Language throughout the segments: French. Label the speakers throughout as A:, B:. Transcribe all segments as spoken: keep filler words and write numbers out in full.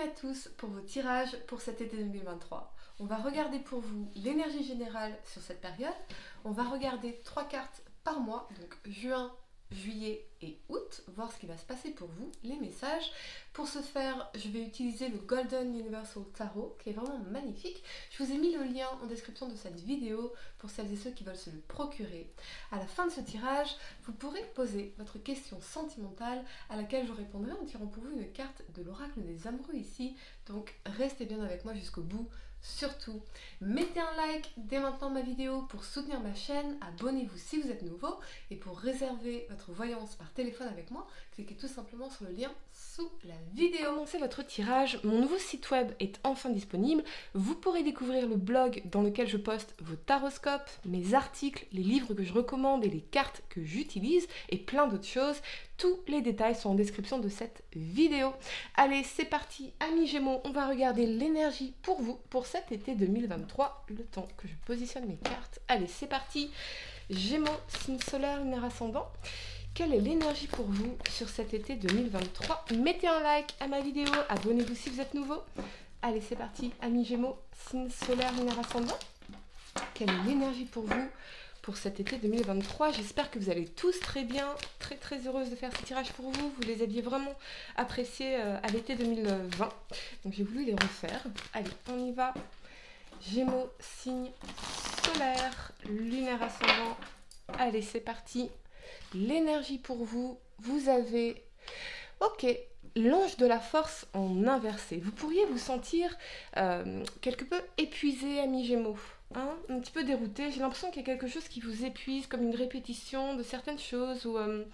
A: à tous pour vos tirages pour cet été deux mille vingt-trois. On va regarder pour vous l'énergie générale sur cette période. On va regarder trois cartes par mois, donc juin, juillet et août, voir ce qui va se passer pour vous, les messages. Pour ce faire, je vais utiliser le Golden Universal Tarot, qui est vraiment magnifique. Je vous ai mis le lien en description de cette vidéo pour celles et ceux qui veulent se le procurer. À la fin de ce tirage, vous pourrez poser votre question sentimentale à laquelle je répondrai en tirant pour vous une carte de l'oracle des amoureux ici. Donc restez bien avec moi jusqu'au bout. Surtout, mettez un like dès maintenant ma vidéo pour soutenir ma chaîne, abonnez-vous si vous êtes nouveau et pour réserver votre voyance par téléphone avec moi, cliquez tout simplement sur le lien sous la vidéo. Commencez votre tirage, mon nouveau site web est enfin disponible. Vous pourrez découvrir le blog dans lequel je poste vos taroscopes, mes articles, les livres que je recommande et les cartes que j'utilise et plein d'autres choses. Tous les détails sont en description de cette vidéo. Allez, c'est parti, amis Gémeaux, on va regarder l'énergie pour vous pour cet été deux mille vingt-trois, le temps que je positionne mes cartes. Allez, c'est parti. Gémeaux, signe solaire, lunaire ascendant. Quelle est l'énergie pour vous sur cet été deux mille vingt-trois? Mettez un like à ma vidéo, abonnez-vous si vous êtes nouveau. Allez, c'est parti, amis Gémeaux, signe solaire, lunaire ascendant. Quelle est l'énergie pour vous pour cet été deux mille vingt-trois? J'espère que vous allez tous très bien, très très heureuse de faire ces tirages pour vous. Vous les aviez vraiment appréciés euh, à l'été deux mille vingt. Donc j'ai voulu les refaire. Allez, on y va. Gémeaux, signe solaire, lunaire ascendant. Allez, c'est parti. L'énergie pour vous, vous avez... Ok, l'ange de la force en inversé. Vous pourriez vous sentir euh, quelque peu épuisé, amis Gémeaux. Hein, un petit peu dérouté. J'ai l'impression qu'il y a quelque chose qui vous épuise, comme une répétition de certaines choses ou euh,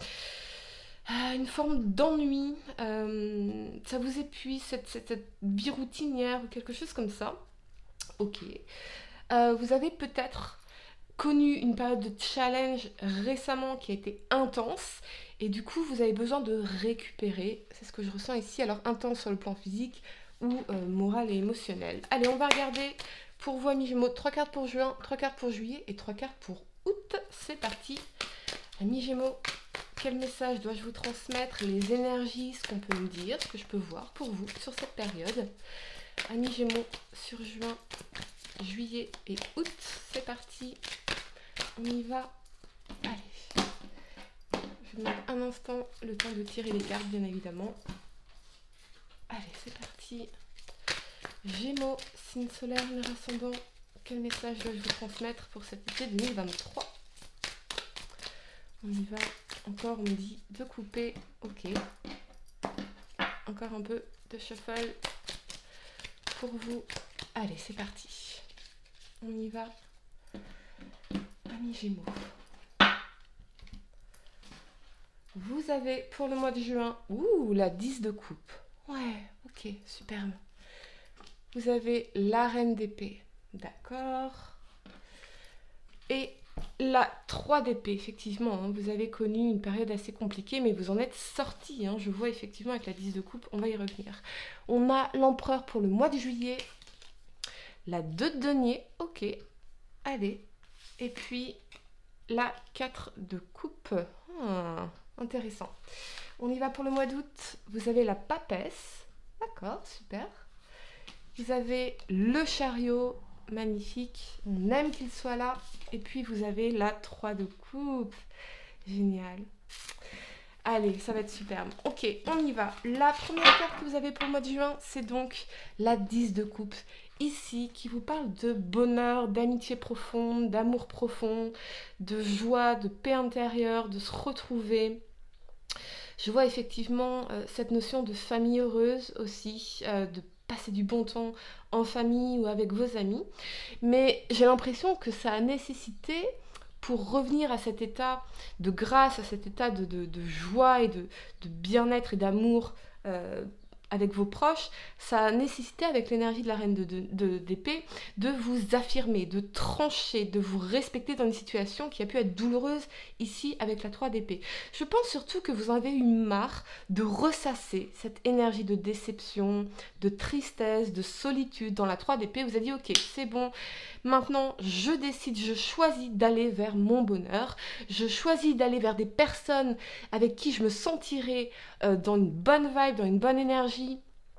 A: une forme d'ennui. Euh, ça vous épuise, cette, cette, cette vie routinière ou quelque chose comme ça. Ok. Euh, vous avez peut-être connu une période de challenge récemment qui a été intense et du coup vous avez besoin de récupérer. C'est ce que je ressens ici. Alors intense sur le plan physique ou euh, moral et émotionnel. Allez, on va regarder pour vous, amis Gémeaux, trois cartes pour juin, trois cartes pour juillet et trois cartes pour août. C'est parti. Amis Gémeaux, quel message dois-je vous transmettre? Les énergies, ce qu'on peut me dire, ce que je peux voir pour vous sur cette période. Amis Gémeaux, sur juin, juillet et août. C'est parti. On y va. Allez. Je vous demande un instant le temps de tirer les cartes, bien évidemment. Allez, c'est parti. Gémeaux, signe solaire, lunaire ascendant, quel message dois-je vous transmettre pour cet été deux mille vingt-trois? On y va. Encore, on me dit de couper. Ok. Encore un peu de shuffle pour vous. Allez, c'est parti. On y va. Amis Gémeaux. Vous avez pour le mois de juin, ouh, la dix de coupe. Ouais, ok, superbe. Vous avez la reine d'épée, d'accord. Et la trois d'épée, effectivement, hein, vous avez connu une période assez compliquée, mais vous en êtes sorti. Hein, je vois effectivement avec la dix de coupe, on va y revenir. On a l'empereur pour le mois de juillet, la deux de denier, ok, allez. Et puis la quatre de coupe, ah, intéressant. On y va pour le mois d'août, vous avez la papesse, d'accord, super. Vous avez le chariot, magnifique, on aime qu'il soit là. Et puis vous avez la trois de coupe, génial. Allez, ça va être superbe. Ok, on y va. La première carte que vous avez pour le mois de juin, c'est donc la dix de coupe. Ici, qui vous parle de bonheur, d'amitié profonde, d'amour profond, de joie, de paix intérieure, de se retrouver. Je vois effectivement euh, cette notion de famille heureuse aussi, euh, de passer du bon temps en famille ou avec vos amis. Mais j'ai l'impression que ça a nécessité, pour revenir à cet état de grâce, à cet état de, de, de joie et de, de bien-être et d'amour euh, avec vos proches, ça a nécessité avec l'énergie de la reine de, de, de, d'épée de vous affirmer, de trancher, de vous respecter dans une situation qui a pu être douloureuse ici avec la trois d'épée. Je pense surtout que vous en avez eu marre de ressasser cette énergie de déception, de tristesse, de solitude dans la trois d'épée. Vous avez dit ok, c'est bon, maintenant je décide, je choisis d'aller vers mon bonheur, je choisis d'aller vers des personnes avec qui je me sentirai euh, dans une bonne vibe, dans une bonne énergie,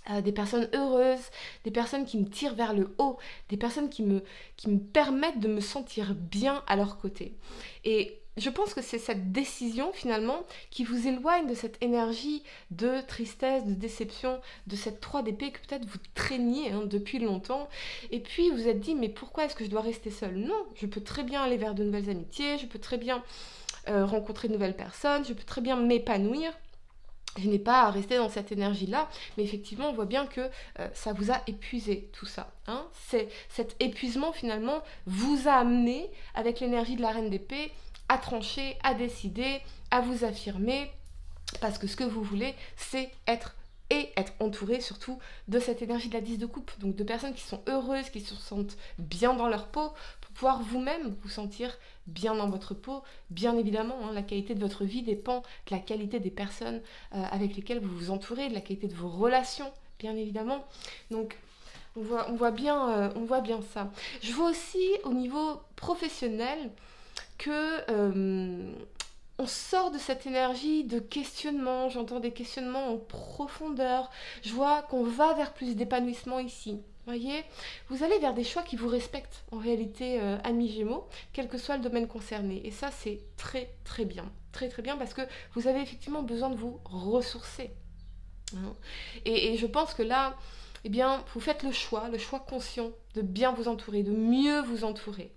A: Euh, des personnes heureuses, des personnes qui me tirent vers le haut, des personnes qui me, qui me permettent de me sentir bien à leur côté. Et je pense que c'est cette décision finalement qui vous éloigne de cette énergie de tristesse, de déception, de cette trois d'épée que peut-être vous traîniez hein, depuis longtemps. Et puis vous vous êtes dit mais pourquoi est-ce que je dois rester seule? Non, je peux très bien aller vers de nouvelles amitiés, je peux très bien euh, rencontrer de nouvelles personnes, je peux très bien m'épanouir. Je n'ai pas à rester dans cette énergie-là, mais effectivement, on voit bien que euh, ça vous a épuisé, tout ça. Hein. C'est, cet épuisement, finalement, vous a amené, avec l'énergie de la Reine d'épée, à trancher, à décider, à vous affirmer, parce que ce que vous voulez, c'est être et être entouré surtout de cette énergie de la dix de coupe, donc de personnes qui sont heureuses, qui se sentent bien dans leur peau, pour pouvoir vous-même vous sentir bien dans votre peau. Bien évidemment, hein, la qualité de votre vie dépend de la qualité des personnes euh, avec lesquelles vous vous entourez, de la qualité de vos relations, bien évidemment. Donc, on voit, on voit, bien, euh, on voit bien ça. Je vois aussi au niveau professionnel que... Euh, on sort de cette énergie de questionnement, j'entends des questionnements en profondeur, je vois qu'on va vers plus d'épanouissement ici. Voyez, vous allez vers des choix qui vous respectent en réalité, euh, amis Gémeaux, quel que soit le domaine concerné. Et ça, c'est très très bien, très très bien parce que vous avez effectivement besoin de vous ressourcer. Hein. Et, et je pense que là, eh bien, vous faites le choix, le choix conscient de bien vous entourer, de mieux vous entourer.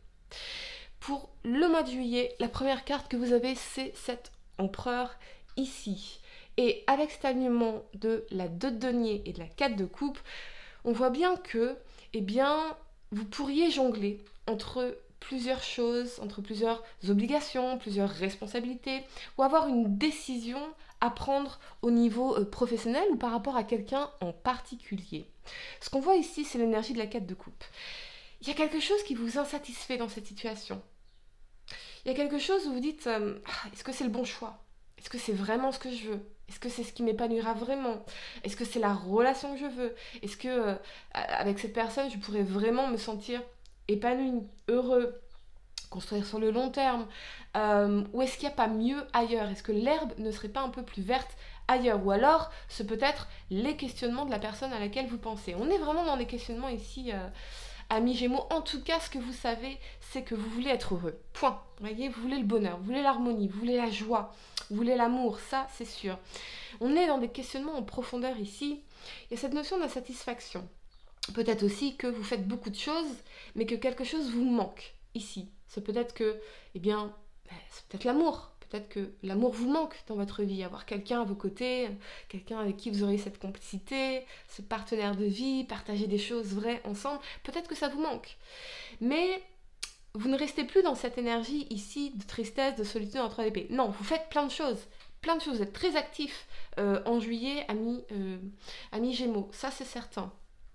A: Pour le mois de juillet, la première carte que vous avez, c'est cet empereur ici. Et avec cet alignement de la deux de denier et de la quatre de coupe, on voit bien que, eh bien, vous pourriez jongler entre plusieurs choses, entre plusieurs obligations, plusieurs responsabilités, ou avoir une décision à prendre au niveau euh, professionnel ou par rapport à quelqu'un en particulier. Ce qu'on voit ici, c'est l'énergie de la quatre de coupe. Il y a quelque chose qui vous insatisfait dans cette situation. Il y a quelque chose où vous dites euh, ah, est-ce que c'est le bon choix? Est-ce que c'est vraiment ce que je veux? Est-ce que c'est ce qui m'épanouira vraiment? Est-ce que c'est la relation que je veux? Est-ce que euh, avec cette personne, je pourrais vraiment me sentir épanoui, heureux, construire sur le long terme? euh, Ou est-ce qu'il n'y a pas mieux ailleurs? Est-ce que l'herbe ne serait pas un peu plus verte ailleurs? Ou alors, ce peut être les questionnements de la personne à laquelle vous pensez. On est vraiment dans des questionnements ici... Euh, Amis Gémeaux, en tout cas, ce que vous savez, c'est que vous voulez être heureux. Point. Vous voyez, vous voulez le bonheur, vous voulez l'harmonie, vous voulez la joie, vous voulez l'amour, ça, c'est sûr. On est dans des questionnements en profondeur ici. Il y a cette notion d'insatisfaction. Peut-être aussi que vous faites beaucoup de choses, mais que quelque chose vous manque ici. C'est peut-être que, eh bien, c'est peut-être l'amour. Peut-être que l'amour vous manque dans votre vie, avoir quelqu'un à vos côtés, quelqu'un avec qui vous aurez cette complicité, ce partenaire de vie, partager des choses vraies ensemble, peut-être que ça vous manque. Mais vous ne restez plus dans cette énergie ici de tristesse, de solitude en trois d'épée. Non, vous faites plein de choses, plein de choses, vous êtes très actifs euh, en juillet, amis, euh, amis Gémeaux, ça c'est certain.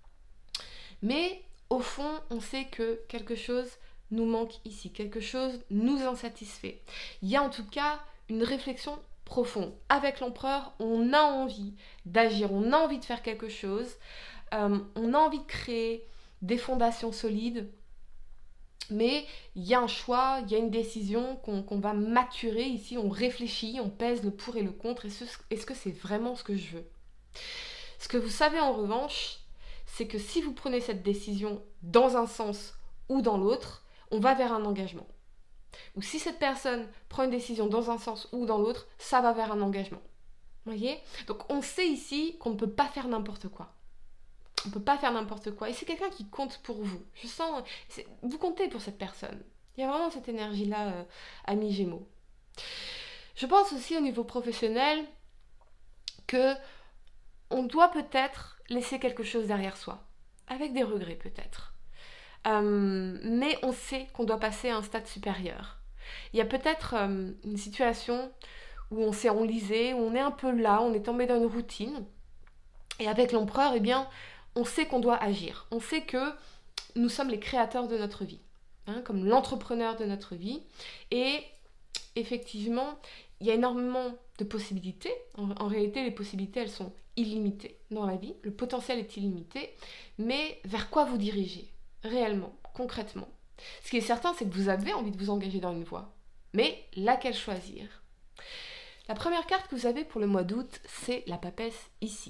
A: Mais au fond, on sait que quelque chose nous manque ici, quelque chose nous insatisfait. Il y a en tout cas une réflexion profonde. Avec l'empereur, on a envie d'agir, on a envie de faire quelque chose, euh, on a envie de créer des fondations solides, mais il y a un choix, il y a une décision qu'on, qu'on va maturer ici, on réfléchit, on pèse le pour et le contre, est-ce, est-ce que c'est vraiment ce que je veux? Ce que vous savez en revanche, c'est que si vous prenez cette décision dans un sens ou dans l'autre, on va vers un engagement. Ou si cette personne prend une décision dans un sens ou dans l'autre, ça va vers un engagement. Vous voyez? Donc on sait ici qu'on ne peut pas faire n'importe quoi. On ne peut pas faire n'importe quoi. Et c'est quelqu'un qui compte pour vous. Je sens... Vous comptez pour cette personne. Il y a vraiment cette énergie-là, euh, amis Gémeaux. Je pense aussi au niveau professionnel que on doit peut-être laisser quelque chose derrière soi. Avec des regrets peut-être. Euh, mais on sait qu'on doit passer à un stade supérieur. Il y a peut-être euh, une situation où on s'est enlisé, où on est un peu là, on est tombé dans une routine. Et avec l'empereur, eh bien, on sait qu'on doit agir. On sait que nous sommes les créateurs de notre vie, hein, comme l'entrepreneur de notre vie. Et effectivement, il y a énormément de possibilités. En, en réalité, les possibilités, elles sont illimitées dans la vie. Le potentiel est illimité. Mais vers quoi vous dirigez ? Réellement, concrètement. Ce qui est certain, c'est que vous avez envie de vous engager dans une voie. Mais laquelle choisir? La première carte que vous avez pour le mois d'août, c'est la papesse ici.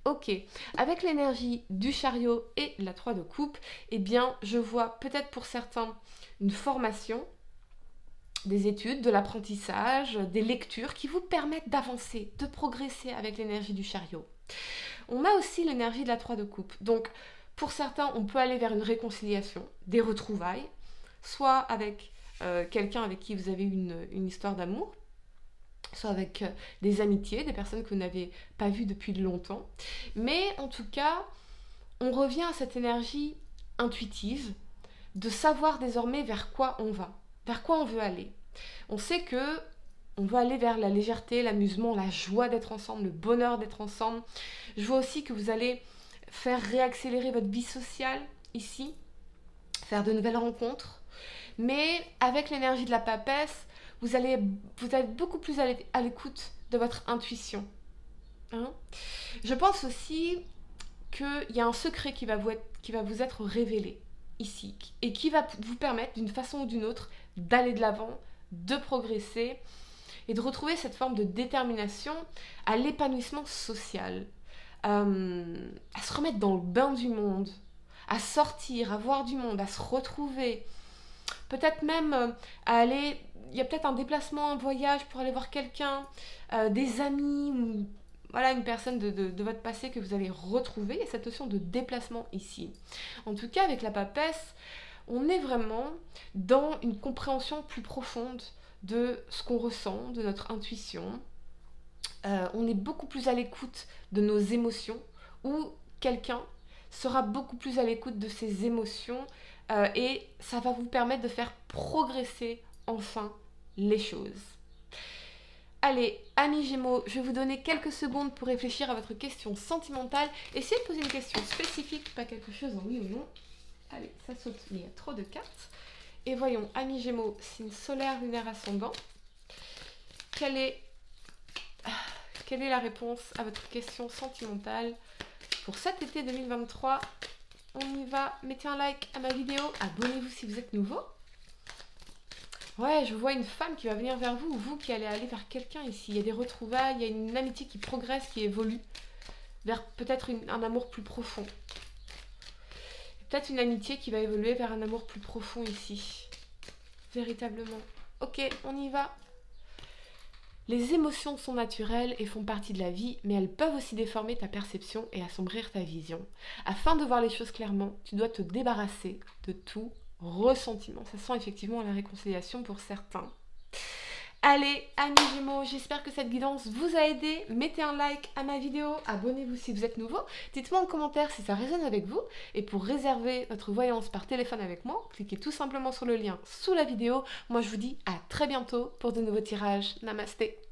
A: Ok, avec l'énergie du chariot et la trois de coupe, eh bien, je vois peut-être pour certains une formation, des études, de l'apprentissage, des lectures qui vous permettent d'avancer, de progresser avec l'énergie du chariot. On a aussi l'énergie de la trois de coupe. Donc, pour certains, on peut aller vers une réconciliation, des retrouvailles, soit avec euh, quelqu'un avec qui vous avez une, une histoire d'amour, soit avec euh, des amitiés, des personnes que vous n'avez pas vues depuis longtemps. Mais en tout cas, on revient à cette énergie intuitive de savoir désormais vers quoi on va, vers quoi on veut aller. On sait que on veut aller vers la légèreté, l'amusement, la joie d'être ensemble, le bonheur d'être ensemble. Je vois aussi que vous allez faire réaccélérer votre vie sociale ici, faire de nouvelles rencontres. Mais avec l'énergie de la papesse, vous allez vous êtes beaucoup plus à l'écoute de votre intuition. Hein? Je pense aussi qu'il y a un secret qui va, vous être, qui va vous être révélé ici et qui va vous permettre d'une façon ou d'une autre d'aller de l'avant, de progresser et de retrouver cette forme de détermination à l'épanouissement social, euh, à se remettre dans le bain du monde, à sortir, à voir du monde, à se retrouver, peut-être même euh, à aller, il y a peut-être un déplacement, un voyage pour aller voir quelqu'un, euh, des amis, ou voilà, une personne de, de, de votre passé que vous allez retrouver. Il y a cette notion de déplacement ici. En tout cas, avec la papesse, on est vraiment dans une compréhension plus profonde de ce qu'on ressent, de notre intuition. Euh, on est beaucoup plus à l'écoute de nos émotions, ou quelqu'un sera beaucoup plus à l'écoute de ses émotions euh, et ça va vous permettre de faire progresser enfin les choses. Allez, amis Gémeaux, je vais vous donner quelques secondes pour réfléchir à votre question sentimentale. Essayez de poser une question spécifique, pas quelque chose en oui ou non. Allez, ça saute, mais il y a trop de cartes. Et voyons, amis Gémeaux, signe solaire, lunaire, ascendant. Quelle est, quelle est la réponse à votre question sentimentale pour cet été deux mille vingt-trois? On y va, mettez un like à ma vidéo, abonnez-vous si vous êtes nouveau. Ouais, je vois une femme qui va venir vers vous, ou vous qui allez aller vers quelqu'un ici. Il y a des retrouvailles, il y a une amitié qui progresse, qui évolue vers peut-être un amour plus profond. Peut-être une amitié qui va évoluer vers un amour plus profond ici. Véritablement. Ok, on y va. Les émotions sont naturelles et font partie de la vie, mais elles peuvent aussi déformer ta perception et assombrir ta vision. Afin de voir les choses clairement, tu dois te débarrasser de tout ressentiment. Ça sent effectivement la réconciliation pour certains. Allez, amis Gémeaux, j'espère que cette guidance vous a aidé. Mettez un like à ma vidéo, abonnez-vous si vous êtes nouveau. Dites-moi en commentaire si ça résonne avec vous. Et pour réserver votre voyance par téléphone avec moi, cliquez tout simplement sur le lien sous la vidéo. Moi, je vous dis à très bientôt pour de nouveaux tirages. Namasté.